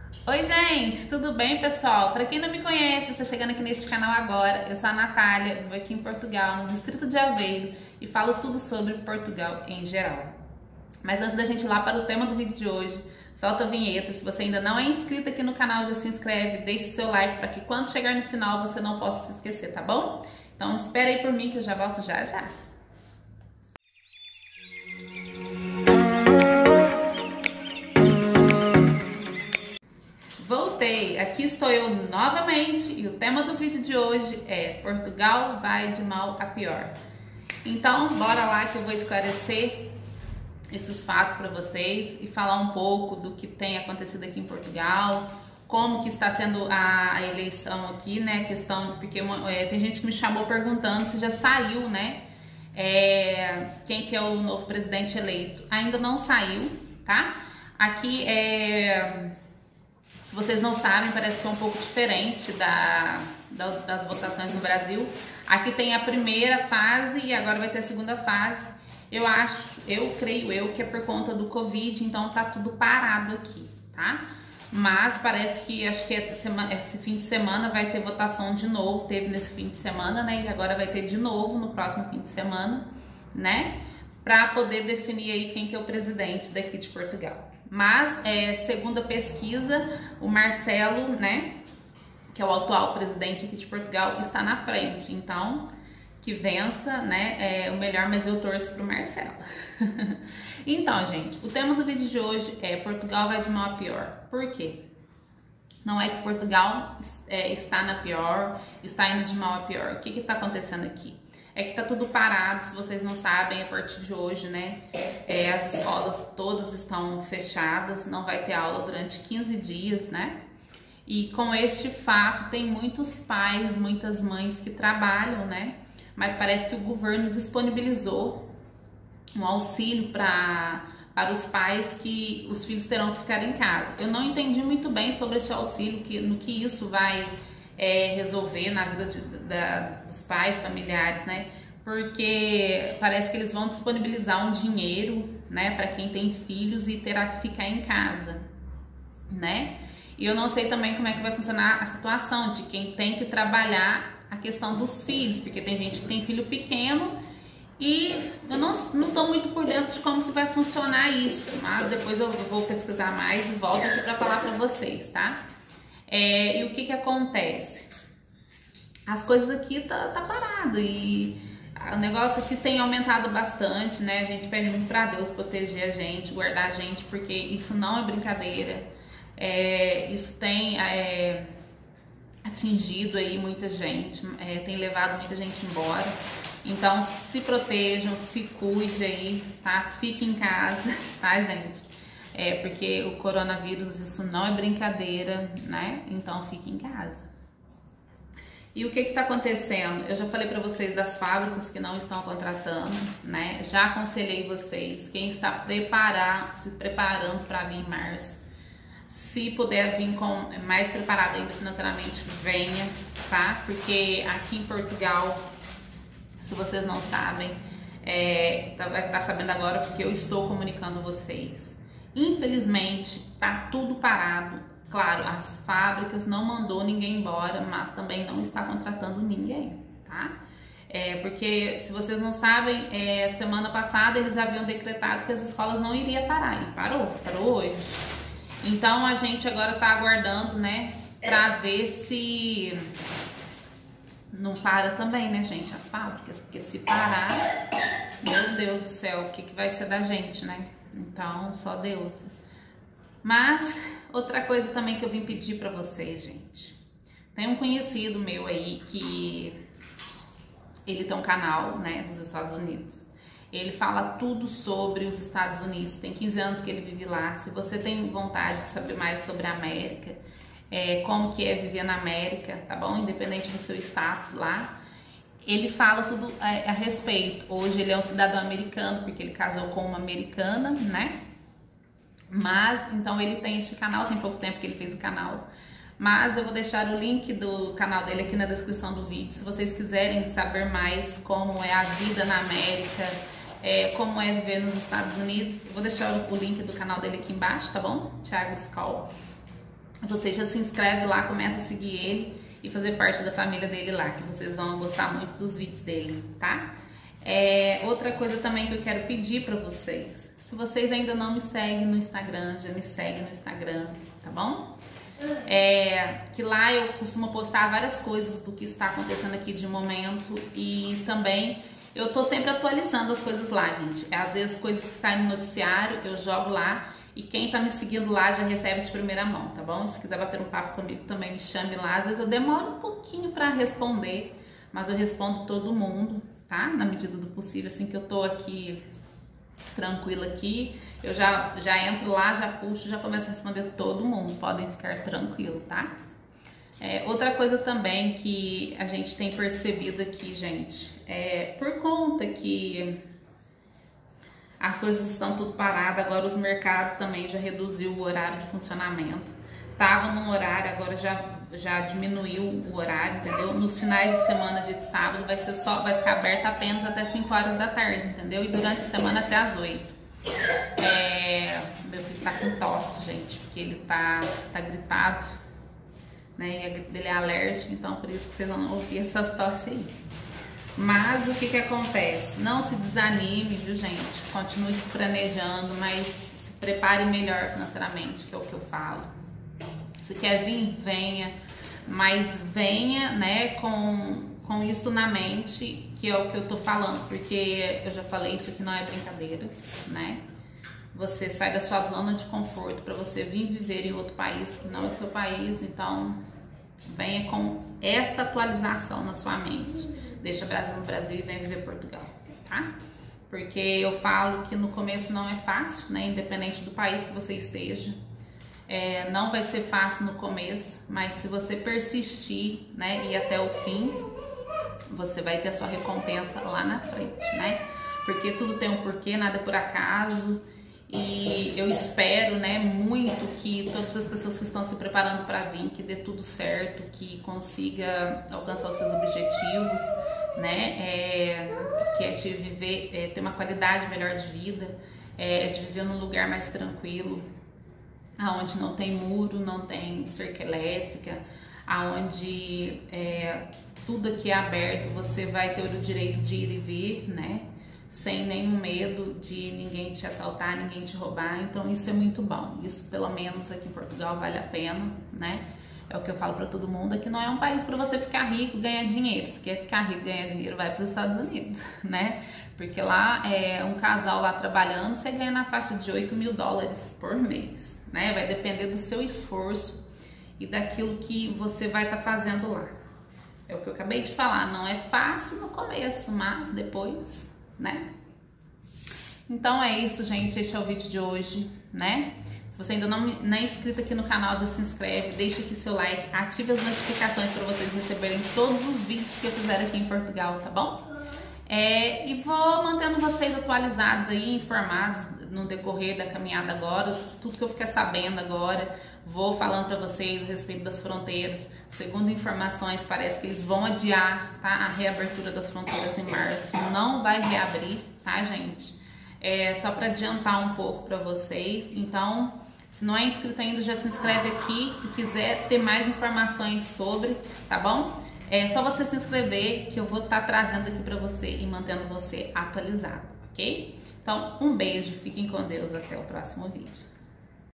Oi gente, tudo bem pessoal? Para quem não me conhece, está chegando aqui neste canal agora, eu sou a Natália, vivo aqui em Portugal, no distrito de Aveiro e falo tudo sobre Portugal em geral. Mas antes da gente ir lá para o tema do vídeo de hoje, solta a vinheta. Se você ainda não é inscrito aqui no canal, já se inscreve, deixe seu like para que quando chegar no final você não possa se esquecer, tá bom? Então espera aí por mim que eu já volto já já. Voltei, aqui estou eu novamente e o tema do vídeo de hoje é Portugal vai de mal a pior. Então bora lá que eu vou esclarecer esses fatos para vocês e falar um pouco do que tem acontecido aqui em Portugal, como que está sendo a eleição aqui, né, questão, porque tem gente que me chamou perguntando se já saiu, né, quem que é o novo presidente eleito. Ainda não saiu, tá? Aqui se vocês não sabem, parece que é um pouco diferente das votações no Brasil. Aqui tem a primeira fase e agora vai ter a segunda fase. Creio eu que é por conta do Covid, então tá tudo parado aqui, tá? Mas parece que, acho que esse fim de semana vai ter votação de novo, teve nesse fim de semana, né? E agora vai ter de novo no próximo fim de semana, né? Pra poder definir aí quem que é o presidente daqui de Portugal. Mas, segundo a pesquisa, o Marcelo, né, que é o atual presidente aqui de Portugal, está na frente. Então, que vença, né, o melhor, mas eu torço pro Marcelo. Então, gente, o tema do vídeo de hoje é Portugal vai de mal a pior. Por quê? Não é que Portugal está na pior, está indo de mal a pior. O que está acontecendo aqui? É que tá tudo parado, se vocês não sabem, a partir de hoje, né, as escolas todas estão fechadas, não vai ter aula durante 15 dias, né, e com este fato tem muitos pais, muitas mães que trabalham, né, mas parece que o governo disponibilizou um auxílio para os pais que os filhos terão que ficar em casa. Eu não entendi muito bem sobre esse auxílio, no que isso vai resolver na vida dos pais, familiares, né? Porque parece que eles vão disponibilizar um dinheiro, né, para quem tem filhos e terá que ficar em casa, né? E eu não sei também como é que vai funcionar a situação de quem tem que trabalhar a questão dos filhos, porque tem gente que tem filho pequeno e eu não tô muito por dentro de como que vai funcionar isso, mas depois eu vou pesquisar mais e volto aqui para falar para vocês, tá? E o que acontece? As coisas aqui tá parado e o negócio aqui tem aumentado bastante, né? A gente pede muito pra Deus proteger a gente, guardar a gente, porque isso não é brincadeira. Isso tem atingido aí muita gente, tem levado muita gente embora. Então se protejam, se cuide aí, tá? Fique em casa, tá, gente? Porque o coronavírus, isso não é brincadeira, né? Então fique em casa. E o que está acontecendo? Eu já falei para vocês das fábricas que não estão contratando, né? Já aconselhei vocês, quem está se preparando para vir em março, se puder vir mais preparado ainda financeiramente, venha, tá? Porque aqui em Portugal, se vocês não sabem, vai estar sabendo agora porque eu estou comunicando vocês. Infelizmente, tá tudo parado. Claro, as fábricas não mandou ninguém embora, mas também não está contratando ninguém, tá? Porque, se vocês não sabem, semana passada eles haviam decretado que as escolas não iriam parar, e parou hoje. Então, a gente agora tá aguardando, né, pra ver se não para também, né, gente, as fábricas, porque se parar, meu Deus do céu, o que vai ser da gente, né? Então, só Deus. Mas, outra coisa também que eu vim pedir pra vocês, gente. Tem um conhecido meu aí que ele tem um canal, né, dos Estados Unidos. Ele fala tudo sobre os Estados Unidos. Tem 15 anos que ele vive lá. Se você tem vontade de saber mais sobre a América, como que é viver na América, tá bom? Independente do seu status lá. Ele fala tudo a respeito. Hoje ele é um cidadão americano, porque ele casou com uma americana, né? Mas, então ele tem este canal, tem pouco tempo que ele fez o canal. Mas eu vou deixar o link do canal dele aqui na descrição do vídeo. Se vocês quiserem saber mais como é a vida na América, como é viver nos Estados Unidos, eu vou deixar o link do canal dele aqui embaixo, tá bom? Thiago Skoll. você já se inscreve lá, começa a seguir ele e fazer parte da família dele lá, que vocês vão gostar muito dos vídeos dele, tá? Outra coisa também que eu quero pedir pra vocês, se vocês ainda não me seguem no Instagram, já me segue no Instagram, tá bom? Que lá eu costumo postar várias coisas do que está acontecendo aqui de momento e também eu tô sempre atualizando as coisas lá, gente. Às vezes coisas que saem no noticiário eu jogo lá e quem tá me seguindo lá já recebe de primeira mão, tá bom? Se quiser bater um papo comigo também me chame lá. Às vezes eu demoro um pouquinho pra responder, mas eu respondo todo mundo, tá? Na medida do possível, assim que eu tô aqui tranquila aqui, eu já entro lá, já puxo, já começo a responder todo mundo. Podem ficar tranquilo, tá? Outra coisa também que a gente tem percebido aqui, gente, por conta que as coisas estão tudo paradas, agora os mercados também já reduziu o horário de funcionamento. Tava num horário, agora já diminuiu o horário, entendeu? Nos finais de semana, dia de sábado, vai ficar aberto apenas até 5 horas da tarde, entendeu? E durante a semana até as 8. Meu filho tá com tosse, gente, porque ele tá gripado, né? E a gripe dele é alérgica, então por isso que vocês vão ouvir essas tosses aí. Mas o que acontece? Não se desanime, viu, gente? Continue se planejando, mas se prepare melhor financeiramente, que é o que eu falo. Se quer vir, venha, mas venha, né, com isso na mente, que é o que eu tô falando, porque eu já falei, isso aqui não é brincadeira, né? Você sai da sua zona de conforto para você vir viver em outro país que não é seu país, então venha com esta atualização na sua mente. Deixa o Brasil no Brasil e vem viver Portugal, tá? Porque eu falo que no começo não é fácil, né? Independente do país que você esteja. Não vai ser fácil no começo, mas se você persistir, né, e ir até o fim, você vai ter a sua recompensa lá na frente, né? Porque tudo tem um porquê, nada é por acaso. E eu espero, né, muito que todas as pessoas que estão se preparando para vir, que dê tudo certo, que consiga alcançar os seus objetivos, né? Que é de viver, ter uma qualidade melhor de vida, de viver num lugar mais tranquilo, aonde não tem muro, não tem cerca elétrica, aonde tudo aqui é aberto, você vai ter o direito de ir e vir, né? Sem nenhum medo de ninguém te assaltar, ninguém te roubar. Então isso é muito bom. Isso pelo menos aqui em Portugal vale a pena, né? É o que eu falo pra todo mundo, aqui não é um país pra você ficar rico e ganhar dinheiro. Se quer ficar rico e ganhar dinheiro, vai pros Estados Unidos, né? Porque lá, um casal lá trabalhando, você ganha na faixa de 8 mil dólares por mês, né? Vai depender do seu esforço e daquilo que você vai estar fazendo lá. É o que eu acabei de falar, não é fácil no começo, mas depois, né? Então é isso, gente, este é o vídeo de hoje, né? Se você ainda não é inscrito aqui no canal, já se inscreve, deixa aqui seu like, ative as notificações para vocês receberem todos os vídeos que eu fizer aqui em Portugal, tá bom? E vou mantendo vocês atualizados aí, informados no decorrer da caminhada agora, tudo que eu ficar sabendo agora, vou falando para vocês a respeito das fronteiras. Segundo informações, parece que eles vão adiar, tá, a reabertura das fronteiras em março, não vai reabrir, tá, gente? Só para adiantar um pouco para vocês. Então, se não é inscrito ainda, já se inscreve aqui, se quiser ter mais informações sobre, tá bom? É só você se inscrever que eu vou estar trazendo aqui para você e mantendo você atualizado, ok? Então, um beijo, fiquem com Deus, até o próximo vídeo.